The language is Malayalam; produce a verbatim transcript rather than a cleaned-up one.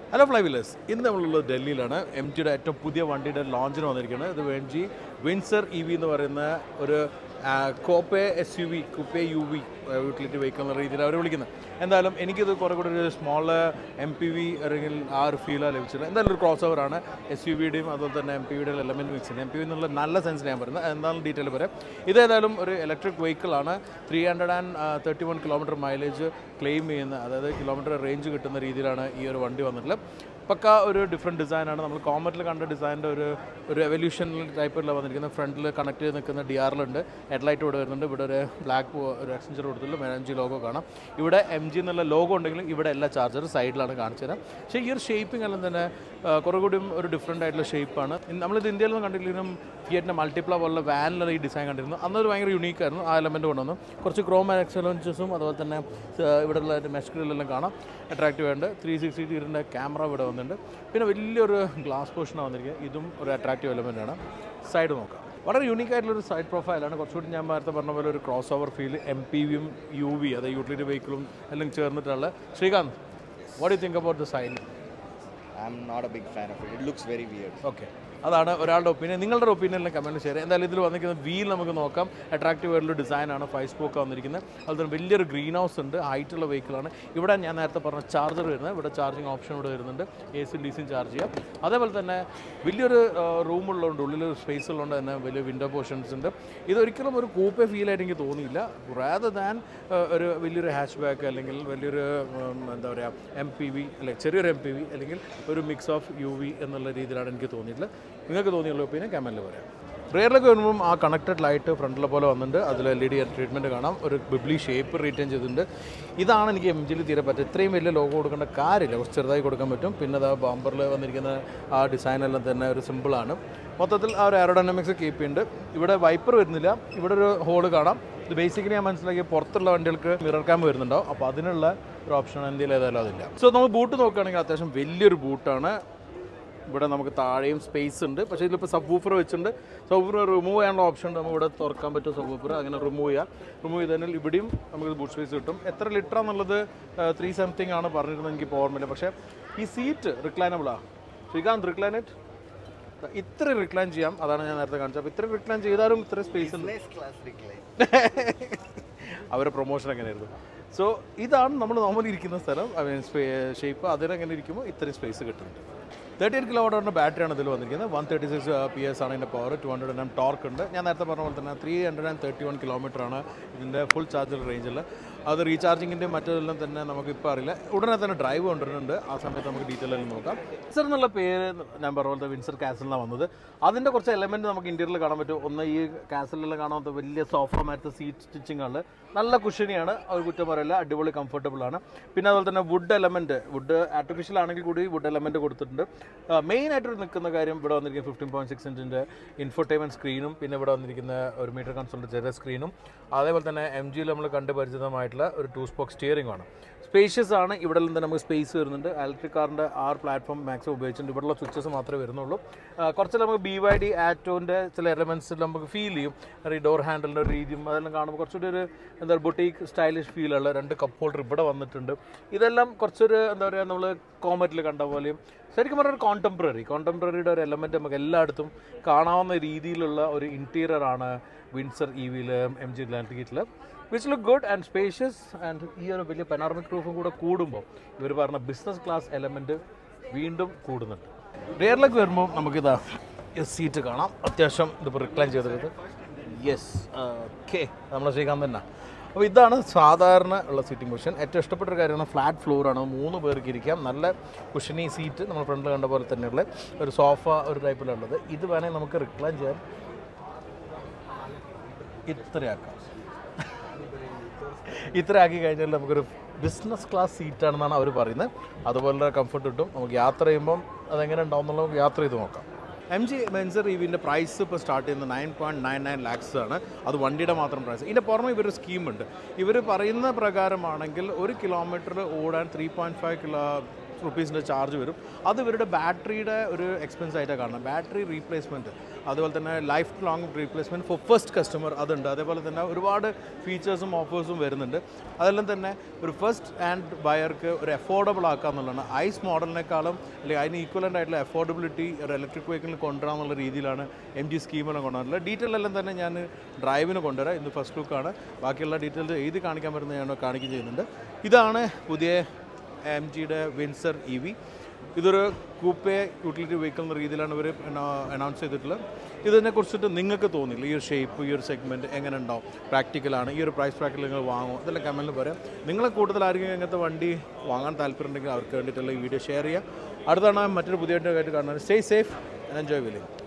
ഹലോ ഫ്ലൈവിലേഴ്സ്, ഇന്ന് നമ്മളുള്ളത് ഡൽഹിയിലാണ്. എം ജിയുടെ ഏറ്റവും പുതിയ വണ്ടിയുടെ ലോഞ്ചിന് വന്നിരിക്കുന്നത്. ഇത് M G Windsor E V എന്ന് പറയുന്ന ഒരു coupe S U V coupe U V utility vehicle എന്ന രീതിയിൽ അവർ വിളിക്കുന്നത്. എന്തായാലും എനിക്കിത് കുറേ കൂടി ഒരു സ്മോൾ എം പി വി അല്ലെങ്കിൽ ആ ഒരു ഫീലാണ് ലഭിച്ചത്. എന്തായാലും ഒരു ക്രോസ് ഓവറാണ്. എസ് യു വിയുടെയും അതുപോലെ തന്നെ എം പി വിയുടെ എലമെൻറ്റ് മിക്സ് ചെയ്യുന്നത്. എം പി വി എന്നുള്ള നല്ല സെൻസിൽ ഞാൻ പറയുന്നത്. എന്തായാലും ഡീറ്റെയിൽ പറയാം. ഇതേതായാലും ഒരു ഇലക്ട്രിക് വെഹിക്കിളാണ്. Three hundred and thirty one kilometre mileage claim ചെയ്യുന്ന, അതായത് കിലോമീറ്റർ റേഞ്ച് കിട്ടുന്ന രീതിയിലാണ് ഈ ഒരു വണ്ടി വന്നിട്ടുള്ളത്. പക്ക ഒരു ഡിഫറെൻറ്റ് ഡിസൈനാണ്. നമ്മൾ കോമറ്റിൽ കണ്ട ഡിസൈൻ്റെ ഒരു ഒരു എവല്യൂഷൻ ടൈപ്പിലുള്ള വന്നിരിക്കുന്നത്. ഫ്രണ്ടിൽ കണക്ട് ചെയ്ത് നിൽക്കുന്ന ഡി ആറിലുണ്ട്. ഹെഡ്ലൈറ്റ് ഇവിടെ വരുന്നുണ്ട്. ഇവിടെ ഒരു ബ്ലാക്ക് ഒരു എക്സഞ്ചർ കൊടുത്തിട്ടുള്ള എം ജി ലോഗോ കാണാം. ഇവിടെ എം ജി എന്നുള്ള ലോഗോ ഉണ്ടെങ്കിലും ഇവിടെ എല്ലാ ചാർജർ സൈഡിലാണ് കാണിച്ചു തരാം. പക്ഷേ ഈ ഒരു ഷേപ്പിംഗ് എല്ലാം തന്നെ കുറേ കൂടിയും ഒരു ഡിഫറെൻ്റ് ആയിട്ടുള്ള ഷേപ്പാണ്. നമ്മളിത് ഇന്ത്യയിലൊന്നും കണ്ടില്ലെങ്കിലും ഫിയറ്റിൻ്റെ മൾട്ടിപ്ല പോലുള്ള വാനിലുള്ള ഈ ഡിസൈൻ കണ്ടിരുന്നു. അന്നൊരു ഭയങ്കര യുണീക്കായിരുന്നു. ആ എലമെൻറ്റ് കൊണ്ടുവന്നു. കുറച്ച് ക്രോം എക്സലൻസസും അതുപോലെ തന്നെ ഇവിടെയുള്ള മെഷ്കളിലെല്ലാം കാണാം. അട്രാക്റ്റീവ് ആയിട്ട് ത്രീ സിക്സ്റ്റി ഡിഗ്രിൻ്റെ ക്യാമറ ഇവിടെ വന്നിട്ടുണ്ട്. പിന്നെ വലിയൊരു ഗ്ലാസ് പോർഷനാണ് വന്നിരിക്കുന്നത്. ഇതും ഒരു അട്രാക്റ്റീവ് എലമെൻ്റ് ആണ്. സൈഡ് നോക്കാം. വളരെ യൂണീക്ക് ആയിട്ടുള്ളൊരു സൈഡ് പ്രൊഫൈലാണ്. കുറച്ചുകൂടി ഞാൻ നേരത്തെ പറഞ്ഞ പോലെ ഒരു crossover feel M P വിയും യു വി അതായത് യൂട്ടിലിറ്റി വെഹിക്കിളും എല്ലാം ചേർന്നിട്ടുള്ള. Srikanth, what you think about the side? I am not a big fan of it. It looks very weird. Okay. അതാണ് ഒരാളുടെ ഒപ്പീനിയൻ. നിങ്ങളുടെ ഒപ്പീനിയനിലും കമൻറ്റ് ഷെയർ. എന്തായാലും ഇതിൽ വന്നിരിക്കുന്ന വീൽ നമുക്ക് നോക്കാം. അട്രാക്റ്റീവ് ആയിട്ടുള്ള ഡിസൈനാണ്. ഫൈവ് സ്പോക്ക് വന്നിരിക്കുന്നത്. അതുപോലെ വലിയൊരു ഗ്രീൻ ഹൗസ് ഉണ്ട്. ഹൈറ്റുള്ള വെഹിക്കിളാണ്. ഇവിടെ ഞാൻ നേരത്തെ പറഞ്ഞ ചാർജർ വരുന്നത്. ഇവിടെ ചാർജിങ് ഓപ്ഷൻ ഇവിടെ വരുന്നുണ്ട്. എ സി ഡി സിയും ചാർജ് ചെയ്യാം. അതേപോലെ തന്നെ വലിയൊരു റൂമുള്ളതുകൊണ്ട്, ഉള്ളിലൊരു സ്പേസ് ഉള്ളതുകൊണ്ട് തന്നെ വലിയ വിൻഡോ പോർഷൻസ് ഉണ്ട്. ഇതൊരിക്കലും ഒരു കൂപ്പെ ഫീലായിട്ട് എനിക്ക് തോന്നിയില്ല. റാദർ ദാൻ ഒരു വലിയൊരു ഹാച്ച് ബാക്ക് അല്ലെങ്കിൽ വലിയൊരു എന്താ പറയുക എം പി വി അല്ലെങ്കിൽ ചെറിയൊരു എം പി വി അല്ലെങ്കിൽ ഒരു മിക്സ് ഓഫ് യു വി എന്നുള്ള രീതിയിലാണ് എനിക്ക് തോന്നിയിട്ടുള്ളത്. നിങ്ങൾക്ക് തോന്നിയുള്ള ഒപ്പീനിയൻ കമൻറ്റിൽ പറയാം. റെയറിലൊക്കെ വരുമ്പം ആ കണക്റ്റഡ് ലൈറ്റ് ഫ്രണ്ടിലെ പോലെ വന്നിട്ടുണ്ട്. അതിൽ എൽ ഇ ഡി ട്രീറ്റ്മെൻറ്റ് കാണാം. ഒരു ബിബ്ലി ഷേപ്പ് റീറ്റെയിൻ ചെയ്തിട്ടുണ്ട്. ഇതാണ് എനിക്ക് എം ജിയിൽ തീരെ പറ്റും. ഇത്രയും വലിയ ലോഗോ കൊടുക്കേണ്ട കാര്യമില്ല. കുറച്ച് ചെറുതായി കൊടുക്കാൻ പറ്റും. പിന്നെ അത് ബമ്പറിൽ വന്നിരിക്കുന്ന ആ ഡിസൈനെല്ലാം തന്നെ ഒരു സിമ്പിളാണ്. മൊത്തത്തിൽ ആ ഒരു എയറോഡൈനാമിക്സ് കീപ്പ് ചെയ്യുന്നുണ്ട്. ഇവിടെ വൈപ്പർ വരുന്നില്ല. ഇവിടെ ഒരു ഹോള് കാണാം. ഇത് ബേസിക്കലി ഞാൻ മനസ്സിലാക്കിയ പുറത്തുള്ള വണ്ടികൾക്ക് മിറർ ക്യാം വരുന്നുണ്ടാവും. അപ്പോൾ അതിനുള്ള ഒരു ഓപ്ഷൻ ഇന്ത്യയിൽ ഏതായാലും അതില്ല. സോ നമ്മൾ ബൂട്ട് നോക്കുകയാണെങ്കിൽ അത്യാവശ്യം വലിയൊരു ബൂട്ടാണ്. ഇവിടെ നമുക്ക് താഴെയും സ്പേസ് ഉണ്ട്. പക്ഷേ ഇതിലിപ്പോൾ സബ് വൂഫർ വെച്ചിട്ടുണ്ട്. സബ് വൂഫർ റിമൂവ് ചെയ്യാനുള്ള ഓപ്ഷൻ ഉണ്ട്. നമുക്ക് ഇവിടെ തുറക്കാൻ പറ്റും സബ് വൂഫർ. അങ്ങനെ റിമൂവ് ചെയ്യാം. റിമൂവ് ചെയ്തതിനാൽ ഇവിടെയും നമുക്ക് ബൂട്ട് സ്പേസ് കിട്ടും. എത്ര ലിറ്റർ എന്നുള്ളത് ത്രീ സംതിങ് ആണ് പറഞ്ഞിരുന്നത്. എനിക്ക് ഇപ്പോൾ ഓർമ്മയില്ല. പക്ഷേ ഈ സീറ്റ് റിക്ലൈനബിളാണ്. ശ്രീകാന്ത്, റിക്ലൈനറ്റ് ഇത്ര റിക്ലൈൻ ചെയ്യാം. അതാണ് ഞാൻ നേരത്തെ കാണിച്ചത്. അപ്പോൾ ഇത്ര റിക്ലൈൻ ചെയ്താലും ഇത്ര സ്പേസ് ഉണ്ട്. അവരുടെ പ്രൊമോഷൻ എങ്ങനെയായിരുന്നു? സോ ഇതാണ് നമ്മൾ നോർമലി ഇരിക്കുന്ന സ്ഥലം. ഐ മീൻ ഷേപ്പ് അതിനെങ്ങനെ ഇരിക്കുമ്പോൾ ഇത്രയും സ്പേസ് കിട്ടുന്നുണ്ട്. തേർട്ടി എയ്റ്റ് കിലോ വാട്ടിൻ്റെ ബാറ്ററിയാണ് ഇതിൽ വന്നിരിക്കുന്നത്. One thirty six P S ആണ് ഇതിൻ്റെ power. Two hundred M torque ഉണ്ട്. ഞാൻ നേരത്തെ പറഞ്ഞ പോലെ തന്നെ three hundred and thirty one kilometre ആണ് ഇതിൻ്റെ ഫുൾ ചാർജർ റേഞ്ചിൽ. അത് റീചാർജിങ്ങിൻ്റെ മറ്റെല്ലാം തന്നെ നമുക്കിപ്പോൾ അറിയില്ല. ഉടനെ തന്നെ ഡ്രൈവ് കൊണ്ടുവരുന്നുണ്ട്. ആ സമയത്ത് നമുക്ക് ഡീറ്റെയിൽ ആയി നോക്കാം. വിൻസർ എന്നുള്ള പേര് ഞാൻ പറഞ്ഞ പോലത്തെ വിൻസർ കാസലിനാണ് വന്നത്. അതിൻ്റെ കുറച്ച് എലമെൻറ്റ് നമുക്ക് ഇൻറ്റീരിയറിൽ കാണാൻ പറ്റും. ഒന്ന് ഈ കാസലിലെല്ലാം കാണാത്ത വലിയ സോഫ മാറ്റത്തെ സീറ്റ് സ്റ്റിച്ചിങ്ങുകൾ നല്ല കുഷനിയാണ്. ഒരു കുറ്റം പറയില്ല. അടിപൊളി കംഫർട്ടബിൾ ആണ്. പിന്നെ അതുപോലെ തന്നെ വുഡ് എലമെൻറ്റ്, വുഡ് ആർട്ടിഫിഷ്യൽ ആണെങ്കിൽ കൂടി വുഡ് എലമെൻറ്റ് കൊടുത്തിട്ടുണ്ട്. മെയിൻ ആയിട്ട് നിൽക്കുന്ന കാര്യം ഇവിടെ വന്നിരിക്കുന്ന ഫിഫ്റ്റീൻ പോയിൻറ്റ് സിക്സ് ഇഞ്ചിൻ്റെ ഇൻഫോർടൈൻമെൻറ്റ് സ്ക്രീനും പിന്നെ ഇവിടെ വന്നിരിക്കുന്ന ഒരു മീറ്റർ കൺസോളിൻ്റെ ചെറിയ സ്ക്രീനും അതേപോലെ തന്നെ എം ജിയിൽ നമ്മൾ കണ്ടുപരിചിതമായിട്ടുള്ള ഒരു ടു സ്പോക്ക് സ്റ്റിയറിംഗ് ആണ്. സ്പേഷ്യസ് ആണ്. ഇവിടെ നിന്ന് നമുക്ക് സ്പേസ് വരുന്നുണ്ട്. ഇലക്ട്രിക് കാറിൻ്റെ ആ പ്ലാറ്റ്ഫോം മാക്സിമം ഉപയോഗിച്ചിട്ടുണ്ട്. ഇവിടെയുള്ള സ്വിച്ചസ് മാത്രമേ വരുന്നുള്ളൂ. കുറച്ച് നമുക്ക് ബി വൈ ഡി ആറ്റോൻ്റെ ചില എലമെൻറ്റ്സ് നമുക്ക് ഫീൽ ചെയ്യും. ഈ ഡോർ ഹാൻഡിലിൻ്റെ ഒരു രീതിയും അതെല്ലാം കാണുമ്പോൾ കുറച്ചുകൂടി ഒരു എന്താ ബൊട്ടീക്ക് സ്റ്റൈലിഷ് ഫീലുള്ള രണ്ട് കപ്പ് ഹോൾഡർ ഇവിടെ വന്നിട്ടുണ്ട്. ഇതെല്ലാം കുറച്ചൊരു എന്താ പറയുക നമ്മൾ കോമറ്റിൽ കണ്ട പോലെയും ശരിക്കും പറഞ്ഞാൽ ഒരു കോണ്ടംപററി കോണ്ടംപററിയുടെ ഒരു എലമെൻറ്റ് നമുക്ക് എല്ലായിടത്തും കാണാവുന്ന രീതിയിലുള്ള ഒരു ഇൻറ്റീരിയറാണ് വിൻസർ ഇ വിയിൽ എം ജി ലാൻഡ്ഗേറ്റിൽ. Which look good and spacious. And ഈ ഒരു വലിയ പെനാർമിക് റൂഫും കൂടെ കൂടുമ്പോൾ ഇവർ പറഞ്ഞ ബിസിനസ് ക്ലാസ് എലമെൻറ്റ് വീണ്ടും കൂടുന്നുണ്ട്. റിയറിലേക്ക് വരുമ്പോൾ നമുക്കിതാ സീറ്റ് കാണാം. അത്യാവശ്യം ഇതിപ്പോൾ റിക്ലൈൻ ചെയ്തിട്ട് യെസ് ഓക്കെ നമ്മളെ ശ്രീകാന്ത് തന്നെ. അപ്പോൾ ഇതാണ് സാധാരണ ഉള്ള സീറ്റിംഗ് പൊസിഷൻ. ഏറ്റവും ഇഷ്ടപ്പെട്ടൊരു കാര്യമാണ് ഫ്ലാറ്റ് ഫ്ലോറാണ്. മൂന്ന് പേർക്ക് ഇരിക്കാം. നല്ല കുഷനി സീറ്റ് നമ്മൾ ഫ്രണ്ടിൽ കണ്ട പോലെ തന്നെയുള്ള ഒരു സോഫ ഒരു ടൈപ്പിലുള്ളത്. ഇത് വേണമെങ്കിൽ നമുക്ക് റിക്ലൈൻ ചെയ്യാൻ ഇത്രയാക്കാം. ഇത്ര ആക്കി കഴിഞ്ഞാൽ നമുക്കൊരു ബിസിനസ് ക്ലാസ് സീറ്റാണെന്നാണ് അവർ പറയുന്നത്. അതുപോലെ കംഫർട്ട് കിട്ടും. നമുക്ക് യാത്ര ചെയ്യുമ്പം അതെങ്ങനെ ഉണ്ടാവും എന്നുള്ളത് യാത്ര ചെയ്ത് നോക്കാം. എം ജി വിൻസർ ഇ വിൻ്റെ പ്രൈസ് ഇപ്പോൾ സ്റ്റാർട്ട് ചെയ്യുന്നത് nine point nine nine lakhs ആണ്. അത് വണ്ടിയുടെ മാത്രം പ്രൈസ്. ഇതിൻ്റെ പുറമെ ഇവർ സ്കീമുണ്ട്. ഇവർ പറയുന്ന പ്രകാരമാണെങ്കിൽ ഒരു കിലോമീറ്റർ ഓടാൻ ത്രീ പോയിൻറ്റ് ഫൈവ് കിലോ റുപ്പീസിൻ്റെ ചാർജ് വരും. അത് ഇവരുടെ ബാറ്ററിയുടെ ഒരു എക്സ്പെൻസ് ആയിട്ടാണ് കാണുന്നത്. ബാറ്ററി റീപ്ലേസ്മെൻറ്റ്, അതുപോലെ തന്നെ lifelong replacement for first customer അതുണ്ട്. അതേപോലെ തന്നെ ഒരുപാട് ഫീച്ചേഴ്സും ഓഫേഴ്സും വരുന്നുണ്ട്. അതെല്ലാം തന്നെ ഒരു ഫസ്റ്റ് ഹാൻഡ് ബയർക്ക് ഒരു അഫോർഡബിൾ ആക്കുക എന്നുള്ളതാണ്. ഐസ് മോഡലിനേക്കാളും അല്ലെങ്കിൽ അതിന് ഈക്വലൻ്റ് ആയിട്ടുള്ള അഫോർഡബിലിറ്റി ഒരു ഇലക്ട്രിക് വെഹിക്കിളിൽ കൊണ്ടുവരാമെന്നുള്ള രീതിയിലാണ് എം ജി സ്കീമിനെ കൊണ്ടുവരുന്നത്. ഡീറ്റെയിൽ എല്ലാം തന്നെ ഞാൻ ഡ്രൈവിന് കൊണ്ടുവരാം. ഇന്ന് ഫസ്റ്റ് ലുക്കാണ്. ബാക്കിയുള്ള ഡീറ്റെയിൽസ് എഴുതി കാണിക്കാൻ പറ്റുന്ന ഞാൻ കാണിക്കുകയും ചെയ്യുന്നുണ്ട്. ഇതാണ് പുതിയ എം ജിയുടെ വിൻസർ ഇ വി. ഇതൊരു കൂപ്പേ യൂട്ടിലിറ്റി വെഹിക്കിൾ എന്ന രീതിയിലാണ് ഇവർ അനൗൺസ് ചെയ്തിട്ടുള്ളത്. ഇതിനെക്കുറിച്ചിട്ട് നിങ്ങൾക്ക് തോന്നില്ല ഈ ഒരു ഷേപ്പ്, ഈ ഒരു സെഗ്മെൻറ്റ് എങ്ങനെ ഉണ്ടാവും, പ്രാക്ടിക്കലാണ്, ഈ ഒരു പ്രൈസ് പ്രാക്ടിക്കൽ നിങ്ങൾ വാങ്ങുമോ, ഇതെല്ലാം കമൻറ്റിൽ പറയാം. നിങ്ങളെ കൂടുതൽ ആരെങ്കിലും ഇങ്ങനത്തെ വണ്ടി വാങ്ങാൻ താല്പര്യമുണ്ടെങ്കിൽ അവർക്ക് വേണ്ടിയിട്ടുള്ള ഈ വീഡിയോ ഷെയർ ചെയ്യുക. അടുത്താണ് മറ്റൊരു പുതിയ ആയിട്ട് കാണുന്നത്. Stay safe and enjoy wheeling.